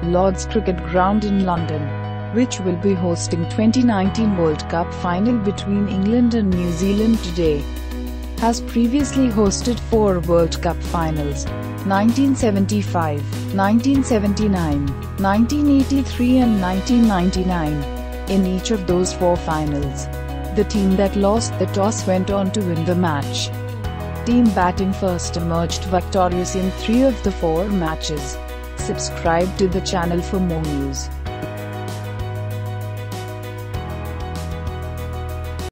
Lord's Cricket Ground in London, which will be hosting 2019 World Cup final between England and New Zealand today, has previously hosted 4 World Cup finals: 1975, 1979, 1983 and 1999. In each of those 4 finals, the team that lost the toss went on to win the match. Team batting first emerged victorious in 3 of the 4 matches. Subscribe to the channel for more news.